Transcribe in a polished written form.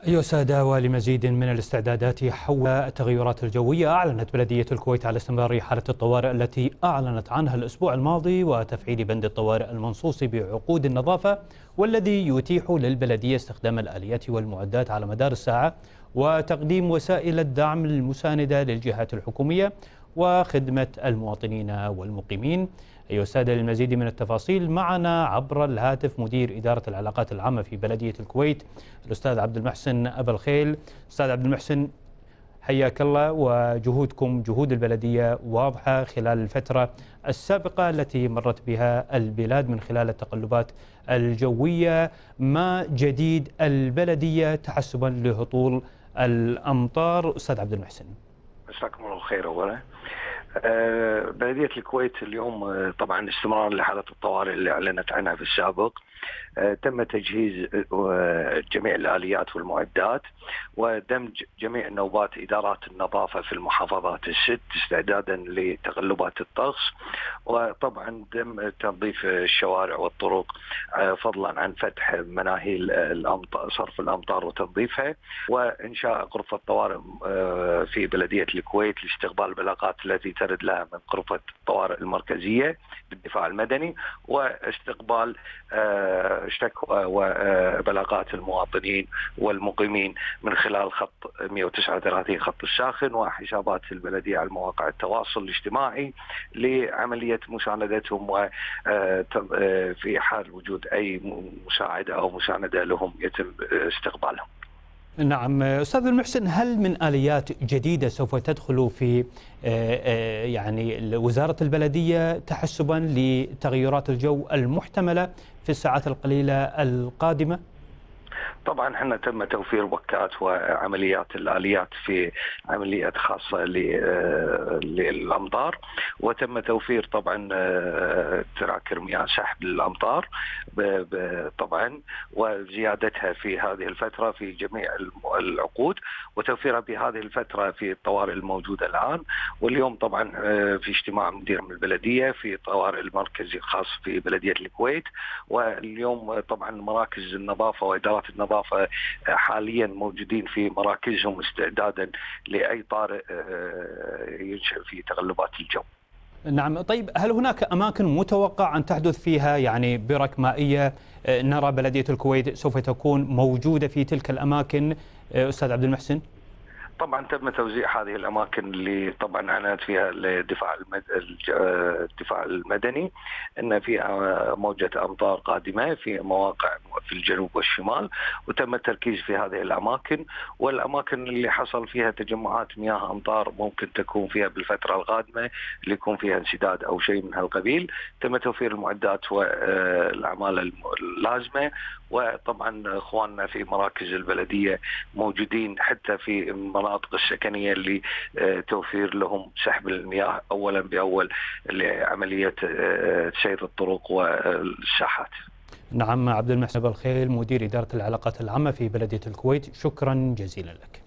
أيها السادة، ولمزيد من الاستعدادات حول التغيرات الجوية، أعلنت بلدية الكويت على استمرار حالة الطوارئ التي أعلنت عنها الأسبوع الماضي، وتفعيل بند الطوارئ المنصوص بعقود النظافة، والذي يتيح للبلدية استخدام الآليات والمعدات على مدار الساعة، وتقديم وسائل الدعم المساندة للجهات الحكومية وخدمة المواطنين والمقيمين. أيها السادة، للمزيد من التفاصيل معنا عبر الهاتف مدير إدارة العلاقات العامة في بلدية الكويت الأستاذ عبد المحسن أبا الخيل. أستاذ عبد المحسن، حياك الله. وجهودكم، جهود البلدية واضحة خلال الفترة السابقة التي مرت بها البلاد من خلال التقلبات الجوية. ما جديد البلدية تحسبا لهطول الأمطار؟ أستاذ عبد المحسن. مساكم الله خير. أولا بلدية الكويت اليوم طبعا استمرار لحالة الطوارئ اللي أعلنت عنها في السابق. تم تجهيز جميع الآليات والمعدات ودمج جميع نوبات إدارات النظافة في المحافظات الست استعدادا لتقلبات الطقس، وطبعا تم تنظيف الشوارع والطرق فضلا عن فتح مناهيل الأمطار، صرف الأمطار وتنظيفها، وإنشاء غرفة طوارئ في بلدية الكويت لاستقبال البلاغات التي ترد لها من غرفة الطوارئ المركزية بالدفاع المدني، واستقبال شكوى وبلاغات المواطنين والمقيمين من خلال خط 139 خط الساخن وحسابات البلدية على مواقع التواصل الاجتماعي لعملية مساندتهم، وفي حال وجود أي مساعدة أو مساندة لهم يتم استقبالهم. نعم أستاذ المحسن، هل من آليات جديدة سوف تدخل في يعني وزارة البلدية تحسبا لتغيرات الجو المحتملة في الساعات القليلة القادمة؟ طبعا احنا تم توفير وكات وعمليات الآليات في عمليات خاصة للأمطار، وتم توفير طبعا تراكر مياه سحب للأمطار طبعا وزيادتها في هذه الفترة في جميع العقود، وتوفيرها بهذه الفترة في الطوارئ الموجودة الآن. واليوم طبعا في اجتماع مدير من البلدية في الطوارئ المركزي الخاص في بلدية الكويت، واليوم طبعا مراكز النظافة وإدارات النظافة حاليا موجودين في مراكزهم استعدادا لأي طارئ ينشأ في تقلبات الجو. نعم، طيب هل هناك أماكن متوقع أن تحدث فيها يعني برك مائية؟ نرى بلدية الكويت سوف تكون موجودة في تلك الأماكن أستاذ عبد المحسن؟ طبعا تم توزيع هذه الاماكن اللي طبعا اعلنت فيها الدفاع المدني ان في موجه امطار قادمه في مواقع في الجنوب والشمال، وتم التركيز في هذه الاماكن، والاماكن اللي حصل فيها تجمعات مياه امطار ممكن تكون فيها بالفتره القادمه اللي يكون فيها انسداد او شيء من هالقبيل، تم توفير المعدات والاعمال اللازمه. وطبعا اخواننا في مراكز البلديه موجودين حتى في المناطق السكنيه اللي توفير لهم سحب المياه اولا باول لعمليه سير الطرق والساحات. نعم، عبد المحسن أبا الخيل مدير إدارة العلاقات العامة في بلدية الكويت، شكرا جزيلا لك.